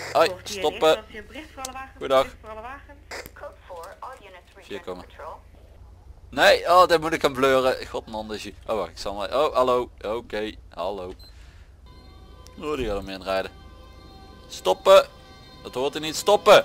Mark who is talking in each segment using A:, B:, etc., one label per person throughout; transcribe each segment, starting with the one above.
A: Hoi, stoppen. Goedendag. Hier komen. Nee, oh, dit moet ik gaan bleuren. God man, dus je. Oh wacht, ik zal maar. Oh, hallo. Oké, hallo. Oh, die gaat hem inrijden. Stoppen. Dat hoort er niet. Stoppen.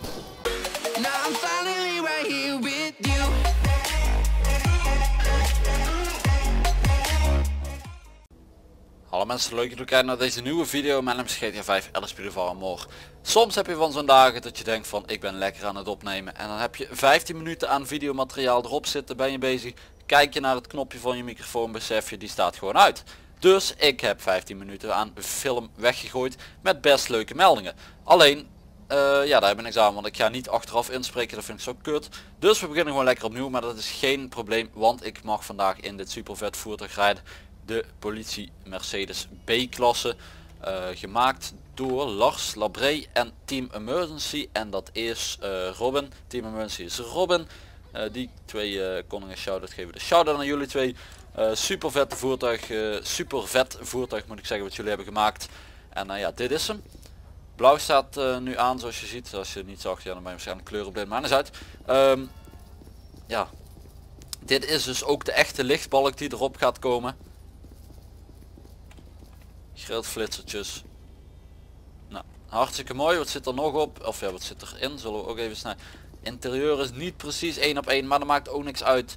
A: Hallo mensen, leuk dat jullie kijken naar deze nieuwe video. Mijn naam is GTA 5 LSP van Amor. Soms heb je van zo'n dagen dat je denkt van ik ben lekker aan het opnemen. En dan heb je 15 minuten aan videomateriaal erop zitten, ben je bezig. Kijk je naar het knopje van je microfoon, besef je die staat gewoon uit. Dus ik heb 15 minuten aan film weggegooid met best leuke meldingen. Alleen, ja, daar heb ik niks aan, want ik ga niet achteraf inspreken, dat vind ik zo kut. Dus we beginnen gewoon lekker opnieuw, maar dat is geen probleem, want ik mag vandaag in dit super vet voertuig rijden. De politie Mercedes B-klasse, gemaakt door Lars Labré en Team Emergency. En dat is Robin. Team Emergency is Robin. Die twee kon ik een shout-out geven. De shout-out aan jullie twee. Super vette voertuig, super vet voertuig moet ik zeggen wat jullie hebben gemaakt. En ja, dit is hem. Blauw staat nu aan zoals je ziet. Als je het niet zag, ja, dan ben je waarschijnlijk kleurenblind, maar is uit. Ja, dit is dus ook de echte lichtbalk die erop gaat komen. Grillflitsertjes. Nou, hartstikke mooi. Wat zit er nog op? Of ja, wat zit erin? Zullen we ook even snel. Interieur is niet precies 1 op 1, maar dat maakt ook niks uit.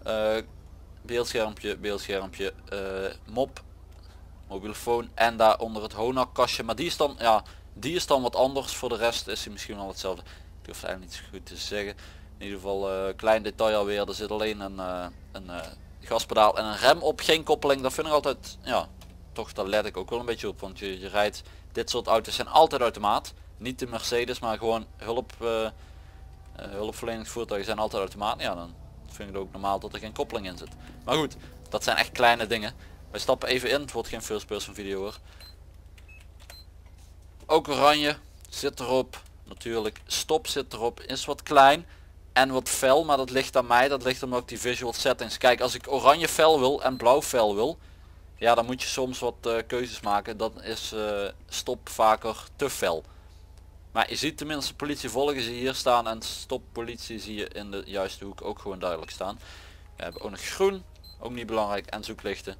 A: Beeldschermpje, mop, mobielefoon en daar onder het Honak kastje. Maar die is dan, ja, die is dan wat anders. Voor de rest is hij misschien al hetzelfde. Ik durf het eigenlijk niet zo goed te zeggen. In ieder geval klein detail alweer. Er zit alleen een gaspedaal en een rem op. Geen koppeling. Dat vind ik altijd, ja, toch, daar let ik ook wel een beetje op, want je rijdt, dit soort auto's zijn altijd automaat. Niet de Mercedes, maar gewoon hulpverleningsvoertuigen zijn altijd automaat. Ja, dan vind ik het ook normaal dat er geen koppeling in zit. Maar goed, dat zijn echt kleine dingen. Wij stappen even in, het wordt geen first person video hoor. Ook oranje zit erop, natuurlijk. Stop zit erop, is wat klein en wat fel, maar dat ligt aan mij. Dat ligt omdat ik die visual settings. Kijk, als ik oranje fel wil en blauw fel wil, ja, dan moet je soms wat keuzes maken. Dan is stop vaker te fel. Maar je ziet tenminste politie volgen ze hier staan en stop politie zie je in de juiste hoek ook gewoon duidelijk staan. We hebben ook nog groen, ook niet belangrijk, en zoeklichten.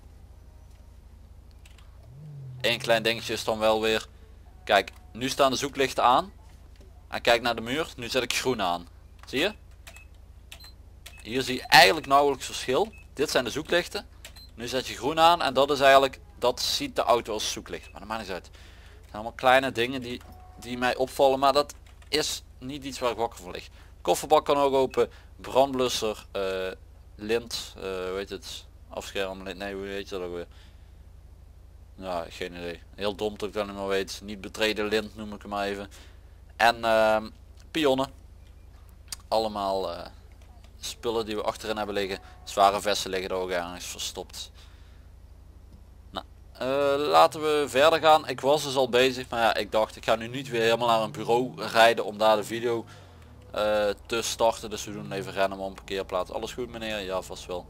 A: Eén klein dingetje is dan wel weer, kijk, nu staan de zoeklichten aan. En kijk naar de muur, nu zet ik groen aan. Zie je? Hier zie je eigenlijk nauwelijks verschil. Dit zijn de zoeklichten. Nu zet je groen aan en dat is eigenlijk, dat ziet de auto als zoeklicht. Maar dat maakt niet uit. Het zijn allemaal kleine dingen die mij opvallen, maar dat is niet iets waar ik wakker van lig. Kofferbak kan ook open, brandblusser, lint, weet het, afschermlint, nee, hoe weet je dat ook weer? Ja, geen idee. Heel dom dat ik dat niet meer weet. Niet betreden lint noem ik hem maar even. En pionnen. Allemaal spullen die we achterin hebben liggen. Zware vesten liggen er ook ergens verstopt. Nou, laten we verder gaan. Ik was dus al bezig, maar ja, ik dacht ik ga nu niet weer helemaal naar een bureau rijden om daar de video te starten. Dus we doen even rennen om een parkeerplaats. Alles goed meneer? Ja, vast wel.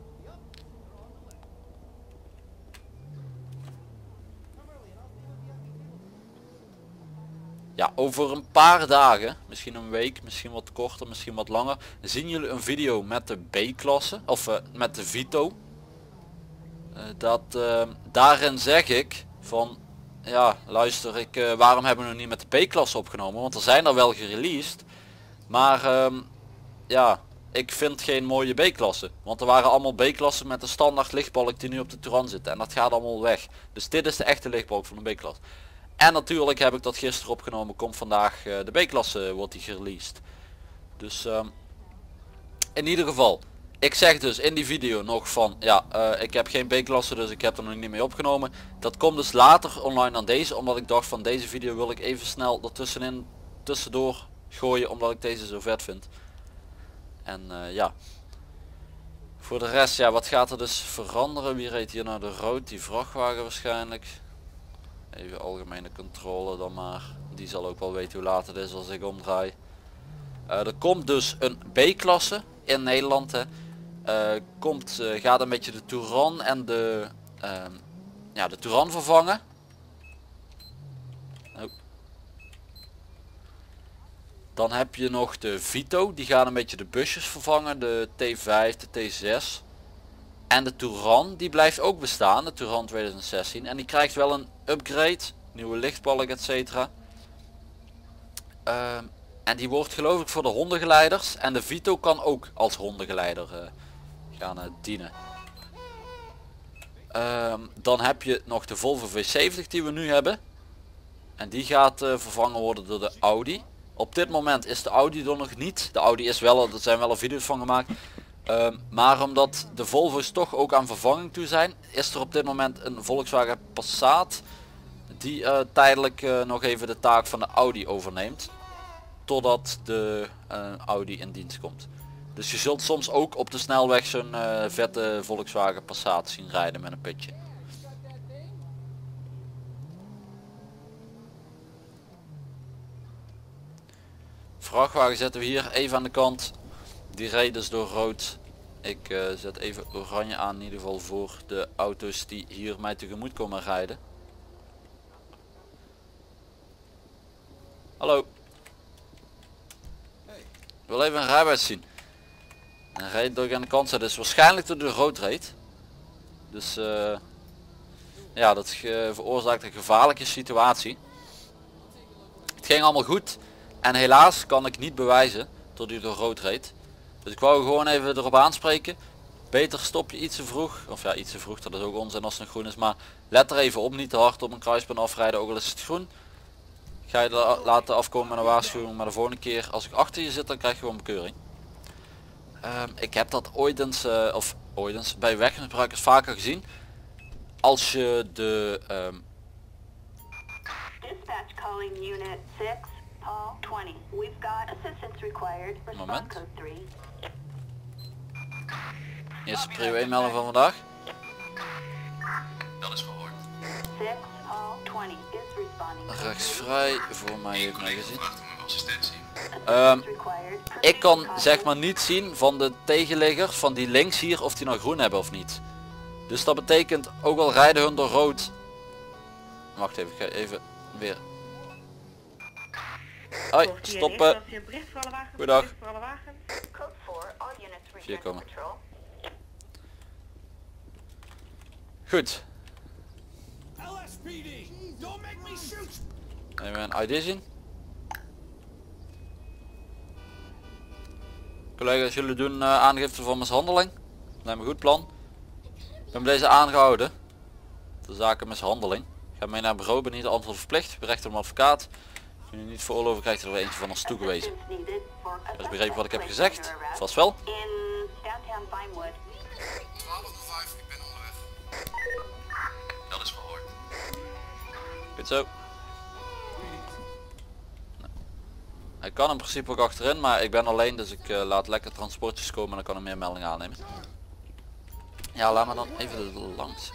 A: Ja, over een paar dagen, misschien een week, misschien wat korter, misschien wat langer, zien jullie een video met de B-klasse, of met de Vito. Daarin zeg ik van, ja luister, waarom hebben we nog niet met de B-klasse opgenomen, want er zijn er wel gereleased, maar ja, ik vind geen mooie B-klasse, want er waren allemaal B-klassen met de standaard lichtbalk die nu op de Touran zitten en dat gaat allemaal weg. Dus dit is de echte lichtbalk van de B-klasse. En natuurlijk heb ik dat gisteren opgenomen, komt vandaag de B-klasse wordt die gereleased. Dus in ieder geval, ik zeg dus in die video nog van, ja, ik heb geen B-klasse, dus ik heb er nog niet mee opgenomen. Dat komt dus later online dan deze, omdat ik dacht van deze video wil ik even snel tussendoor gooien, omdat ik deze zo vet vind. En ja, voor de rest, ja, wat gaat er dus veranderen? Wie reed hier naar de rood? Die vrachtwagen waarschijnlijk. Even algemene controle dan maar. Die zal ook wel weten hoe laat het is als ik omdraai. Er komt dus een B-klasse in Nederland. Hè. Gaat een beetje de Touran en de Touran vervangen. Oh. Dan heb je nog de Vito, die gaan een beetje de busjes vervangen, de T5, de T6. En de Touran, die blijft ook bestaan, de Touran 2016. En die krijgt wel een upgrade, nieuwe lichtbalk etc. En die wordt geloof ik voor de hondengeleiders. En de Vito kan ook als hondengeleider gaan dienen. Dan heb je nog de Volvo V70 die we nu hebben. En die gaat vervangen worden door de Audi. Op dit moment is de Audi er nog niet. De Audi is wel, er zijn wel al video's van gemaakt. Maar omdat de Volvo's toch ook aan vervanging toe zijn, is er op dit moment een Volkswagen Passat die tijdelijk nog even de taak van de Audi overneemt. Totdat de Audi in dienst komt. Dus je zult soms ook op de snelweg zo'n vette Volkswagen Passat zien rijden met een pitje. Vrachtwagen zetten we hier even aan de kant. Die reed dus door rood. Ik zet even oranje aan in ieder geval voor de auto's die hier mij tegemoet komen rijden. Hallo. Ik wil even een rijbewijs zien. En reed door ik aan de kant zet. Dus waarschijnlijk door de rood reed. Dus ja, dat veroorzaakt een gevaarlijke situatie. Het ging allemaal goed. En helaas kan ik niet bewijzen tot hij door rood reed. Dus ik wou gewoon even erop aanspreken. Beter stop je iets te vroeg. Of ja, iets te vroeg, dat is ook onzin als het nog groen is. Maar let er even op, niet te hard op een kruispunt afrijden, ook al is het groen. Ga je er laten afkomen met een waarschuwing, maar de volgende keer als ik achter je zit, dan krijg je gewoon bekeuring. Ik heb dat ooit eens bij weggebruikers vaker gezien. Als je de...
B: Dispatch calling unit 6, Paul 20. We've got assistance required. Respond code 3.
A: Eerste prio 1 melding van vandaag.
C: Dat is gehoord.
B: 6, Paul 20 is responding.
A: Rechtsvrij, voor mij heeft mij gezien.
C: Vraagt om uw assistentie.
B: Assistance required.
A: Ik kan zeg maar niet zien van de tegenliggers van die links hier of die nog groen hebben of niet. Dus dat betekent ook al rijden hun door rood. Wacht even, ik ga even weer. Hoi, stoppen. Goedendag.
B: Code 4, all units
A: Hier komen.
B: patrol.
A: Goed.
D: LSPD, don't make me shoot!
A: Even een ID zien. Collega's, jullie doen aangifte van mishandeling. Lijkt me een goed plan. Ik ben bij deze aangehouden. De zaken mishandeling. Ik ga mee naar het bureau, ben niet de antwoord verplicht. Berecht om advocaat. Als je niet veroorloven, krijgt er weer eentje van ons toegewezen.
B: Assistance needed for a
A: Dus begrepen wat ik heb
B: suspect
A: gezegd?
B: placed under arrest
A: Vast wel.
B: in downtown Vinewood.
C: 12:05, ik ben onderweg. Dat is gehoord.
A: Goed zo. Hij kan in principe ook achterin, maar ik ben alleen, dus ik laat lekker transportjes komen en dan kan er meer meldingen aannemen. Ja, laat me dan even langs.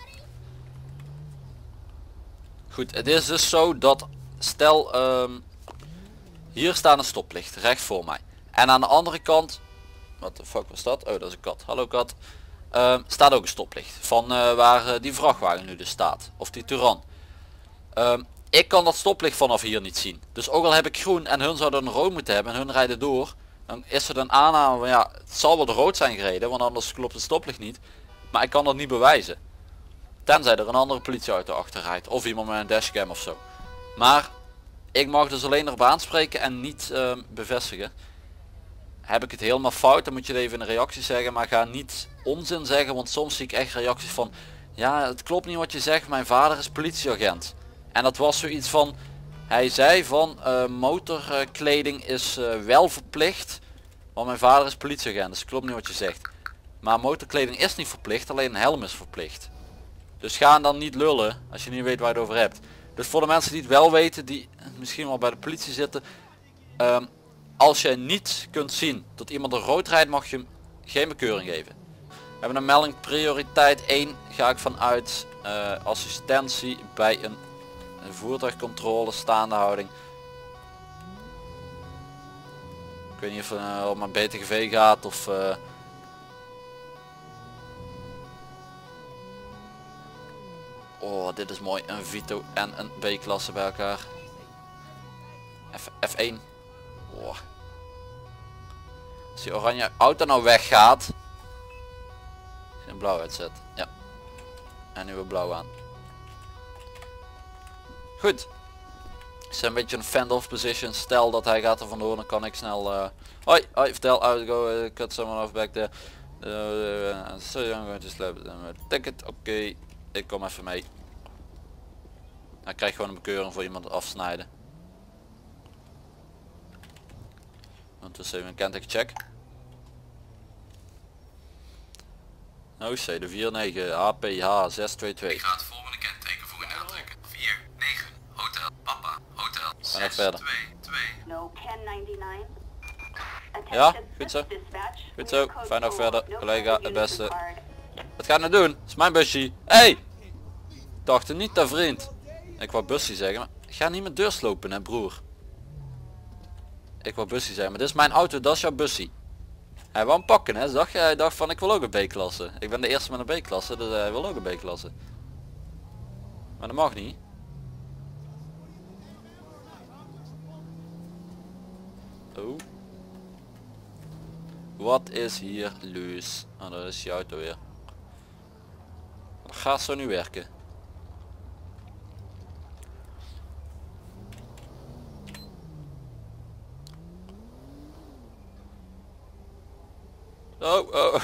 A: Goed, het is dus zo dat, stel, hier staat een stoplicht, recht voor mij. En aan de andere kant, wat de fuck was dat? Oh, dat is een kat. Hallo kat. Staat ook een stoplicht, van waar die vrachtwagen nu dus staat. Of die Touran. Ik kan dat stoplicht vanaf hier niet zien. Dus ook al heb ik groen en hun zouden een rood moeten hebben en hun rijden door. Dan is er een aanname van ja, het zal wel de rood zijn gereden, want anders klopt het stoplicht niet. Maar ik kan dat niet bewijzen. Tenzij er een andere politieauto achter rijdt. Of iemand met een dashcam of zo. Maar ik mag dus alleen erop aanspreken en niet bevestigen. Heb ik het helemaal fout, dan moet je het even in een reactie zeggen. Maar ga niet onzin zeggen, want soms zie ik echt reacties van... Ja, het klopt niet wat je zegt, mijn vader is politieagent. En dat was zoiets van... Hij zei van motorkleding is wel verplicht. Want mijn vader is politieagent, dus het klopt niet wat je zegt. Maar motorkleding is niet verplicht, alleen een helm is verplicht. Dus ga dan niet lullen als je niet weet waar je het over hebt. Dus voor de mensen die het wel weten, die misschien wel bij de politie zitten. Als je niet kunt zien dat iemand er rood rijdt, mag je hem geen bekeuring geven. We hebben een melding prioriteit 1, ga ik vanuit assistentie bij een voertuigcontrole, staande houding. Ik weet niet of het om een BTGV gaat of... Oh, dit is mooi. Een Vito en een B-klasse bij elkaar. F1. Oh. Als die oranje auto nou weggaat. Een blauw uitzet. Ja. En nu weer blauw aan. Goed. Ik zit een beetje een fend-off position. Stel dat hij gaat er vandoor, dan kan ik snel... hoi, vertel, out go, cut someone off back there. So I'm going to slap ticket. Oké, ik kom even mee. Hij krijgt gewoon een bekeuring voor iemand afsnijden. Want dus even een kenteken check. OC de 49 HPH 622.
C: Ik ga het volgende kenteken voor u aantrekken. 49 Hotel Papa Hotel
A: Ga nog verder.
C: 622.
B: No 1099.
A: Ja, goed zo. Goed zo, fijn nog verder. Collega, het beste. Wat ga je nou doen? Dat is mijn busje. Hey! Dacht er niet aan vriend. Ik wou busje zeggen, maar ga niet met deur slopen hè broer. Ik wou busje zeggen, maar dit is mijn auto, dat is jouw busje. Hij wou hem pakken hè, hij dacht van ik wil ook een B-klasse. Ik ben de eerste met een B-klasse, dus hij wil ook een B-klasse. Maar dat mag niet. Oh. Wat is hier los? Oh, dat is die auto weer. Dat gaat zo nu werken. Oh.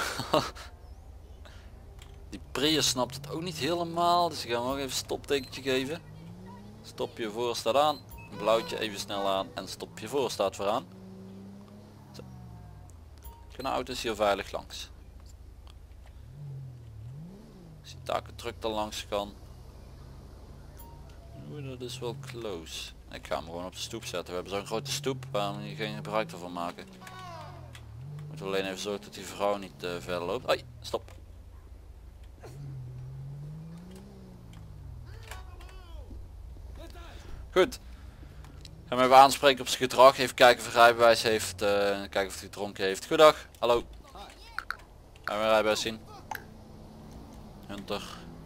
A: Die Prius snapt het ook niet helemaal, dus ik ga hem nog even een stoptekentje geven. Stopje voor staat aan, blauwtje even snel aan en stopje voor staat vooraan. Zo. Kunnen auto's hier veilig langs. Als die takentruck er langs kan. Oeh, dat is wel close. Ik ga hem gewoon op de stoep zetten. We hebben zo'n grote stoep, waarom hier geen gebruik ervan maken. Moeten we alleen even zorgen dat die vrouw niet verder loopt. Hoi, stop. Goed. Gaan we even aanspreken op zijn gedrag. Even kijken of hij rijbewijs heeft. Kijken of hij gedronken heeft. Goedendag. Hallo. Gaan we rijbewijs zien. Hunter.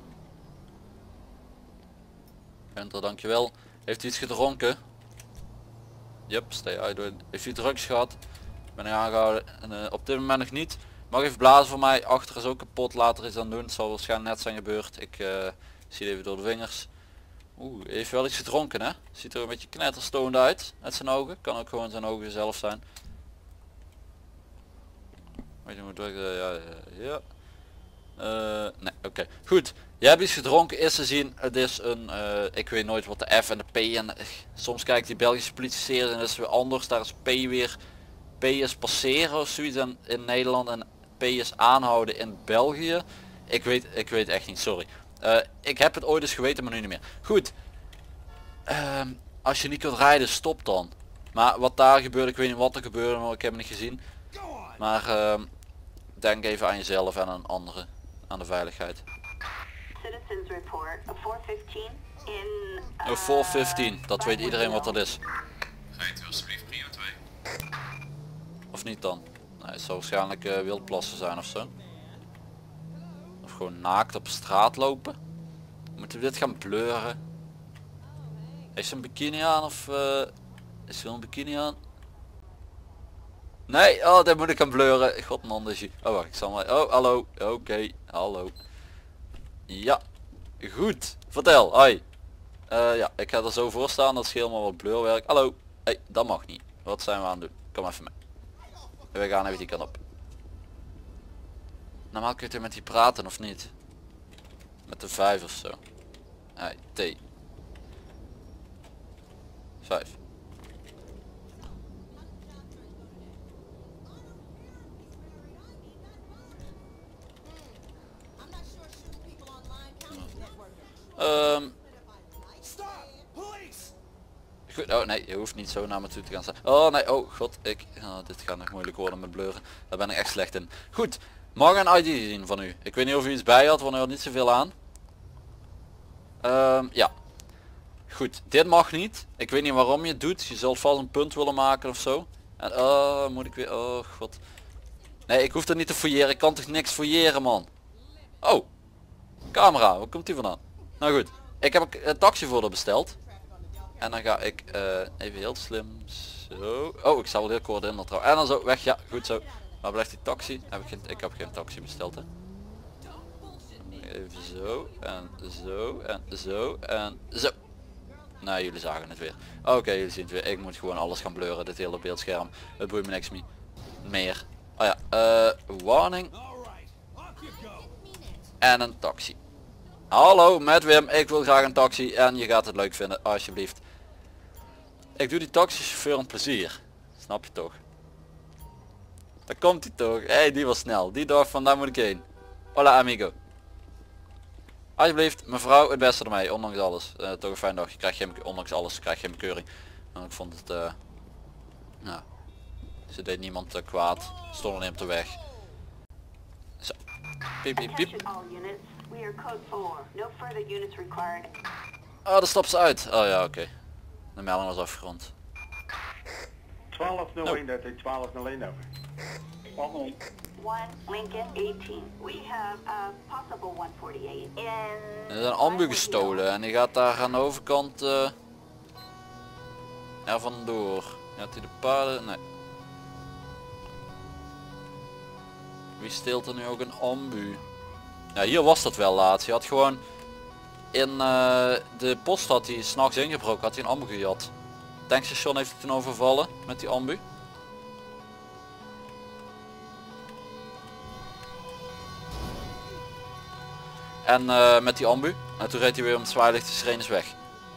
A: Hunter, dankjewel. Heeft hij iets gedronken? Yep, stay out. Heeft hij drugs gehad? Ben ik aangehouden. Op dit moment nog niet. Mag even blazen voor mij. Achter is ook kapot. Later is aan doen. Het zal waarschijnlijk net zijn gebeurd. Ik zie het even door de vingers. Oeh, heeft wel iets gedronken hè? Ziet er een beetje knetterstoned uit. Met zijn ogen. Kan ook gewoon zijn ogen zelf zijn. Weet je hoe druk? Ja. Nee, oké. Goed. Je hebt iets gedronken. Is te zien. Het is een... ik weet nooit wat de F en de P en... soms kijkt die Belgische politie en dat is weer anders. Daar is P weer... P is passeren of zoiets in Nederland en P is aanhouden in België. Ik weet echt niet, sorry. Ik heb het ooit eens geweten, maar nu niet meer. Goed. Als je niet kunt rijden, stop dan. Maar wat daar gebeurde, ik weet niet wat er gebeurde, maar ik heb het niet gezien. Maar denk even aan jezelf en aan anderen. Aan de veiligheid.
B: Citizens report a 415 in...
A: Een 415, dat weet iedereen wat dat is.
C: Rijdt u alsjeblieft prio 2.
A: Of niet dan? Nee, het zal waarschijnlijk wildplassen zijn of zo. Of gewoon naakt op straat lopen. Moeten we dit gaan bleuren? Heeft ze een bikini aan of is ze wel een bikini aan? Nee, oh dat moet ik gaan bleuren. God man, dus oh wacht, ik zal maar. Oh hallo, oké, hallo. Ja, goed. Vertel, hoi. Ja, ik ga er zo voor staan, dat is helemaal wat bleurwerk. Hallo, hey, dat mag niet. Wat zijn we aan het doen? Kom even mee. We gaan even die kant op. Normaal kun je met die praten of niet? Met de 5 of zo. Hey, T. 5. Goed, oh nee, je hoeft niet zo naar me toe te gaan staan. Oh nee, oh god, dit gaat nog moeilijk worden met bleuren. Daar ben ik echt slecht in. Goed, mag een ID zien van u. Ik weet niet of u iets bij had, want u had niet zoveel aan. Ja. Goed, dit mag niet. Ik weet niet waarom je het doet. Je zult vast een punt willen maken of zo. En moet ik weer, oh god. Nee, ik hoef er niet te fouilleren. Ik kan toch niks fouilleren man. Oh, camera, waar komt die vandaan? Nou goed, ik heb een taxi voor besteld. En dan ga ik even heel slim zo. Oh, ik sta wel heel kort in trouwens. En dan zo weg, ja, goed zo. Waar blijft die taxi? Ik heb geen taxi besteld, hè. Even zo en zo en zo en zo. Nou, jullie zagen het weer. Oké, jullie zien het weer. Ik moet gewoon alles gaan blurren, dit hele beeldscherm. Het boeit me niks meer. Oh ja, warning. En een taxi. Hallo, met Wim. Ik wil graag een taxi en je gaat het leuk vinden, alsjeblieft. Ik doe die taxichauffeur een plezier. Snap je toch? Daar komt hij toch. Hé, die was snel. Die dacht van daar moet ik heen. Hola amigo. Alsjeblieft, mevrouw, het beste ermee, ondanks alles. Toch een fijn dag. Je krijgt geen, ondanks alles krijg je geen bekeuring. Nou, ik vond het, nou, ze deed niemand kwaad. Stond alleen op de weg. Zo. Piep, piep, piep. Oh, daar stapt ze uit. Oh ja, oké. De melding was afgerond.
E: 1201 dat ik 1201 over.
B: One Lincoln 18. We have a possible 148 in.
A: Er is een ambu gestolen en die gaat daar aan de overkant er vandoor. Gaat hij de paarden? Nee. Wie steelt er nu ook een ambu? Ja, hier was dat wel laatst. Je had gewoon in de post had hij 's nachts ingebroken, had hij een ambu gejat. Tankstation heeft hij toen overvallen met die ambu. En met die ambu. En toen reed hij weer om het zwaailicht, de sirene is weg.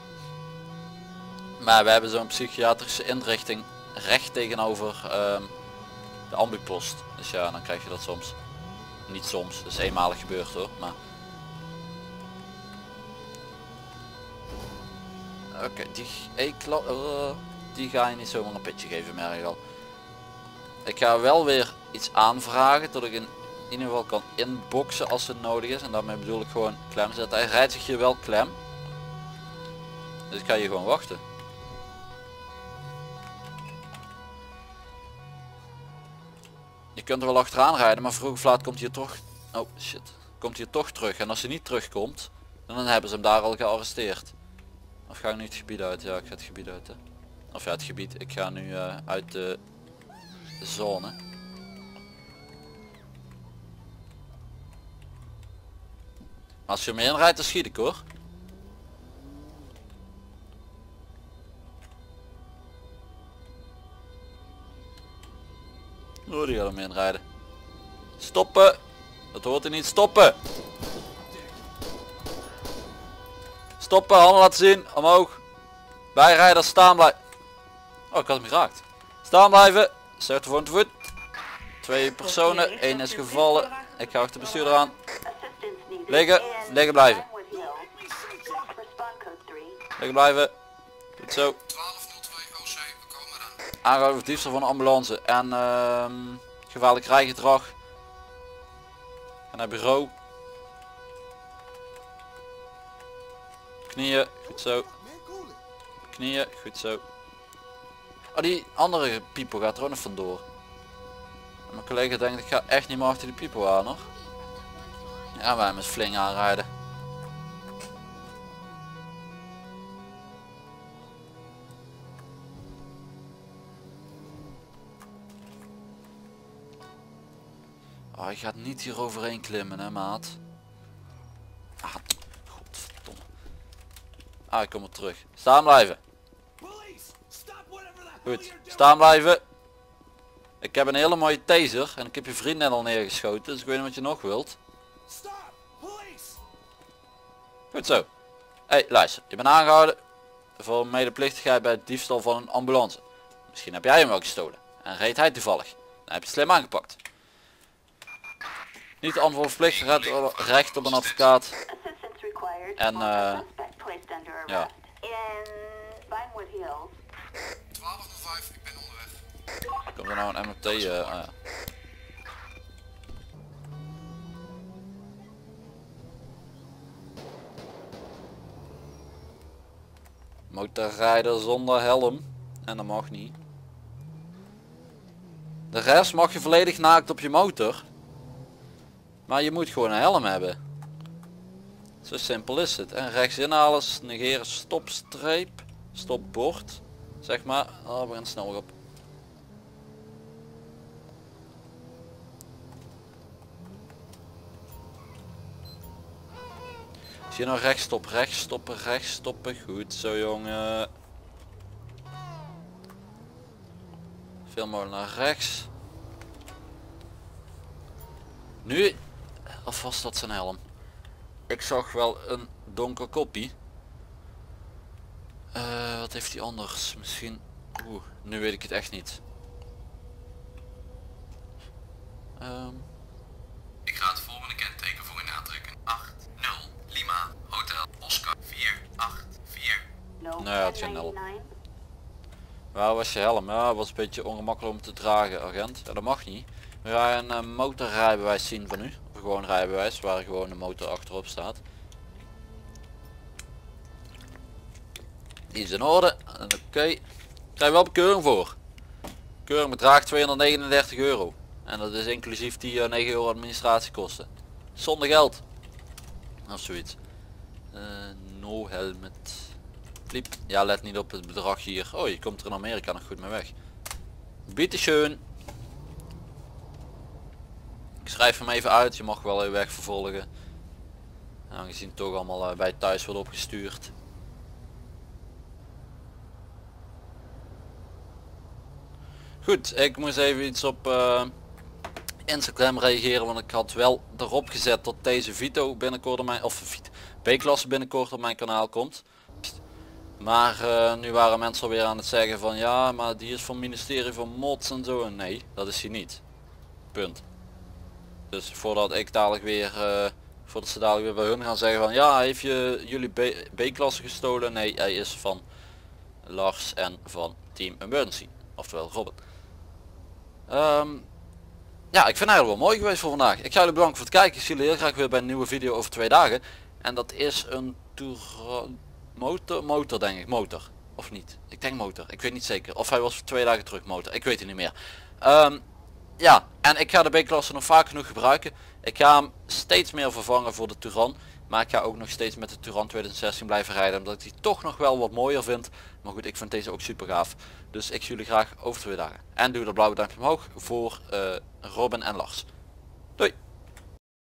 A: Maar we hebben zo'n psychiatrische inrichting recht tegenover de ambupost. Dus ja, dan krijg je dat soms. Niet soms, dat is eenmalig gebeurd hoor. Maar oké, die ga je niet zomaar een pitje geven, merk ik al. Ik ga wel weer iets aanvragen tot ik in ieder geval kan inboxen als het nodig is. En daarmee bedoel ik gewoon klem zetten. Hij rijdt zich hier wel klem. Dus ik ga hier gewoon wachten. Je kunt er wel achteraan rijden, maar vroeg of laat komt hij toch. Oh shit. Komt hij toch terug. En als hij niet terugkomt, dan hebben ze hem daar al gearresteerd. Of ga ik nu het gebied uit? Ja, ik ga het gebied uit. Hè. Of ja, het gebied. Ik ga nu uit de zone. Maar als je me inrijdt, dan schiet ik hoor. Oh, die gaat hem inrijden. Stoppen! Dat hoort hij niet. Stoppen! Stoppen, handen laten zien. Omhoog. Bijrijder, staan blijven. Oh, ik had hem geraakt. Staan blijven. Zet voor een voet. 2 personen. 1 is gevallen. Ik ga achter de bestuurder aan. Liggen. Liggen blijven. Liggen blijven. Goed zo.
C: 1202 OC, we komen eraan.
A: Aangehouden voor diefstal van een ambulance. En gevaarlijk rijgedrag. Ga naar bureau. Knieën. Goed zo. Knieën. Goed zo. Oh, die andere pipo gaat er ook nog vandoor. En mijn collega denkt ik ga echt niet meer achter die pipo aan hoor. Ja, wij met flink aanrijden. Oh, je gaat niet hier overheen klimmen hè maat. Ah, godverdomme. Ah, ik kom er terug. Staan blijven. Goed, staan blijven. Ik heb een hele mooie taser en ik heb je vriend net al neergeschoten, dus ik weet niet wat je nog wilt. Goed zo. Hey, luister, je bent aangehouden voor medeplichtigheid bij het diefstal van een ambulance. Misschien heb jij hem wel gestolen en reed hij toevallig. Dan heb je het slim aangepakt. Niet antwoordverplicht, recht op een advocaat. En ja.
C: 1205, ik ben onderweg.
A: Komt er nou een MOT? Ah, ja. Motorrijder zonder helm. En dat mag niet. De rest mag je volledig naakt op je motor. Maar je moet gewoon een helm hebben. Zo simpel is het. En rechts inhalen, negeren, stopstreep. stopbord, zeg maar. Oh, we gaan snel op. Zie je nou rechts stoppen, rechts stoppen, rechts stoppen. Goed zo jongen. Veel mogelijk naar rechts. Nu, of was dat zijn helm? Ik zag wel een donker koppie. Wat heeft hij anders? Misschien... nu weet ik het echt niet.
C: Ik ga het volgende kenteken voor u aantrekken. 80 Lima Hotel Oscar 484.
B: No
A: Nou ja, het is geen helm.
B: 1099.
A: Waar was je helm? Ja, was een beetje ongemakkelijk om te dragen, agent. Ja, dat mag niet. We gaan een motorrijbewijs zien van u. Of gewoon rijbewijs waar gewoon de motor achterop staat. Die is in orde. Oké. Krijg je wel bekeuring voor. Keuring bedraagt 239 euro. En dat is inclusief die 9 euro administratiekosten. Zonder geld. Of zoiets. No helmet. Pliep. Ja, let niet op het bedrag hier. Oh, je komt er in Amerika nog goed mee weg. Bitteschön. Ik schrijf hem even uit. Je mag wel je weg vervolgen. Aangezien het toch allemaal bij thuis wordt opgestuurd. Goed, ik moest even iets op Instagram reageren, want ik had wel erop gezet dat deze Vito binnenkort op mijn, of B-klasse binnenkort op mijn kanaal komt. Maar nu waren mensen alweer aan het zeggen van ja, maar die is van het ministerie van Mods en zo. En nee, dat is hij niet. Punt. Dus voordat ik dadelijk weer, voordat ze dadelijk weer bij hun gaan zeggen van ja, heeft jullie B-klasse gestolen? Nee, hij is van Lars en van Team Emergency. Oftewel Robin. Ja, ik vind het eigenlijk wel mooi geweest voor vandaag. Ik ga jullie bedanken voor het kijken. Ik zie jullie heel graag weer bij een nieuwe video over 2 dagen. En dat is een motor denk ik. Motor. Of niet? Ik denk motor. Ik weet niet zeker. Of hij was voor 2 dagen terug motor. Ik weet het niet meer. Ja, en ik ga de B-klasse nog vaak genoeg gebruiken. Ik ga hem steeds meer vervangen voor de Touran. Maar ik ga ook nog steeds met de Touran 2016 blijven rijden. Omdat ik die toch nog wel wat mooier vind. Maar goed, ik vind deze ook super gaaf. Dus ik zie jullie graag over 2 dagen. En doe dat blauwe duimpje omhoog voor Robin en Lars.